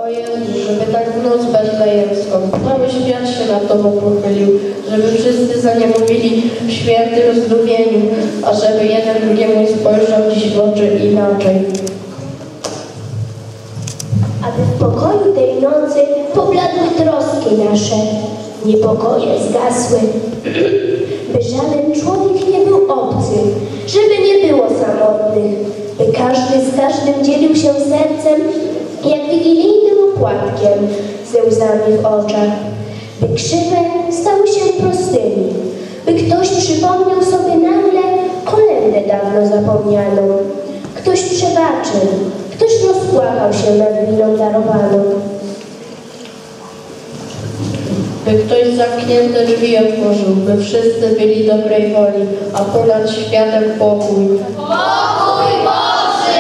O Jezu, żeby tak w noc betlejemską cały świat się nad Tobą pochylił, żeby wszyscy za nie mówili w świętym zdumieniu, a żeby jeden drugiemu spojrzał dziś w oczy inaczej. Aby w pokoju tej nocy pobladły troski nasze, niepokoje zgasły, by żaden człowiek nie był obcy, żeby nie było samotnych, by każdy z każdym dzielił się sercem, jak wigilijnym opłatkiem, ze łzami w oczach, by krzywe stały się prostymi, by ktoś przypomniał sobie nagle kolędę dawno zapomnianą, ktoś przebaczył, ktoś rozpłakał się nad winą darowaną. By ktoś zamknięte drzwi otworzył, by wszyscy byli dobrej woli, a ponad światem pokój. Pokój Boży!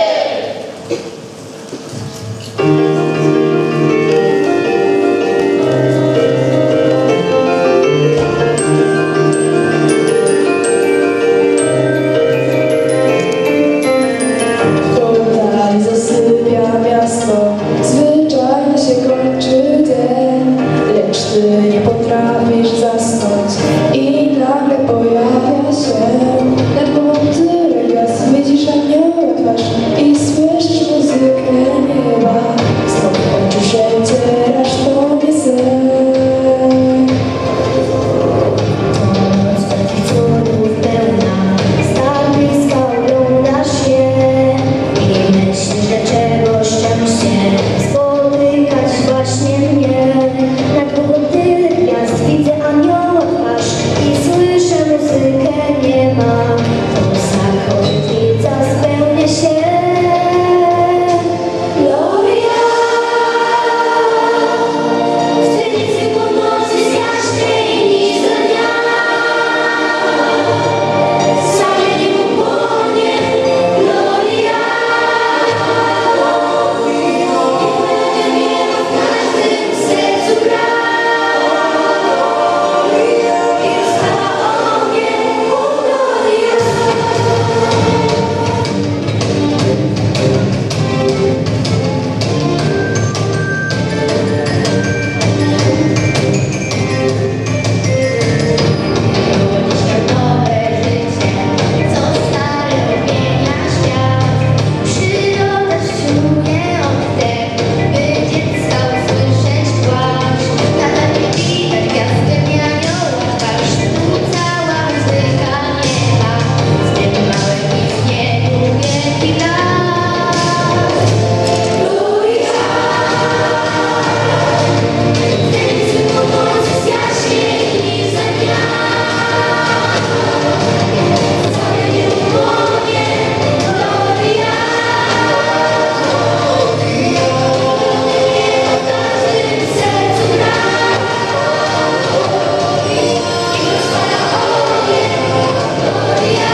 Tutaj zasypia miasto, zwyczajnie się kończy dzień, lecz ty nie potrafisz zasnąć i nagle pojawia się nad głową tyle gwiazd. Widzisz anioła twarz i słyszysz muzykę nieba, stąd oczu przecierasz tobie sen. Noc takich cudów pełna, starych skałą na się i myślisz, że czegoś szczęście spotykać właśnie mnie. Nad głową tyle gwiazd widzę anioła twarz i słyszę muzykę nieba. To obietnica spełnia się. Gloria! W tej niezwykłą nocy z jaśniej niż za dnia. Całe niebo płonie, Gloria! I niebo w każdym sercu gra. I rozpala ogień, Gloria! Nowe życie, co stare odmienia świat. Przyroda czuje oddech, by dziecka usłyszeć płacz. Nadal nie widać gwiazdy anioła twarz, tu cała muzyka nieba. Z nieba małe istnieniu wielki las. Gloria! W tej niezwykłą nocy z jaśniej niż za dnia. Całe niebo płonie, Gloria! W każdym sercu gra. I rozpala ogień, Gloria!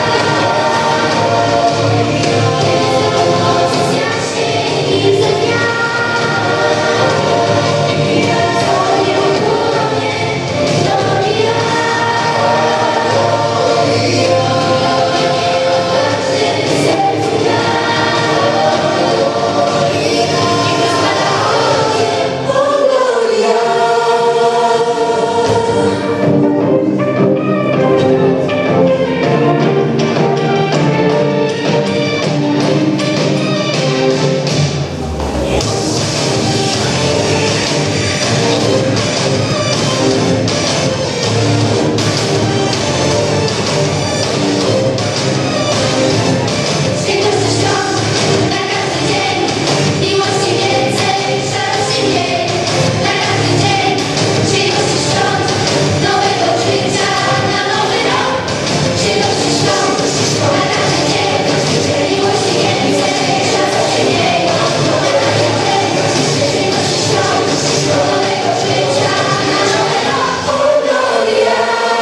Nocy z jaśniej niż za dnia. Całe niebo płonie, Gloria! Świętości świąt na każdy dzień, miłości więcej, szarości mniej. Na każdy dzień, świętości świąt, nowego życia na nowy rok. Świętości świąt na każdy dzień, miłości więcej, szarości mniej. Na każdy dzień, świętości świąt, nowego życia na nowy rok. Gloria!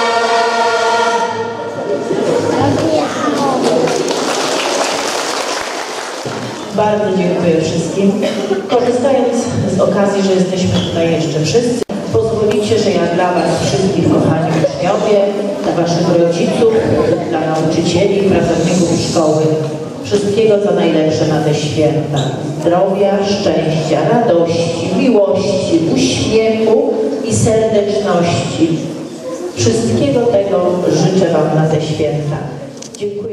Bardzo dziękuję wszystkim. Korzystając z okazji, że jesteśmy tutaj jeszcze wszyscy, pozwolicie, że ja dla Was wszystkich, kochani uczniowie, dla Waszych rodziców, dla nauczycieli, pracowników szkoły Wszystkiego, co najlepsze na te święta. Zdrowia, szczęścia, radości, miłości, uśmiechu i serdeczności. Wszystkiego tego życzę Wam na te święta. Dziękuję.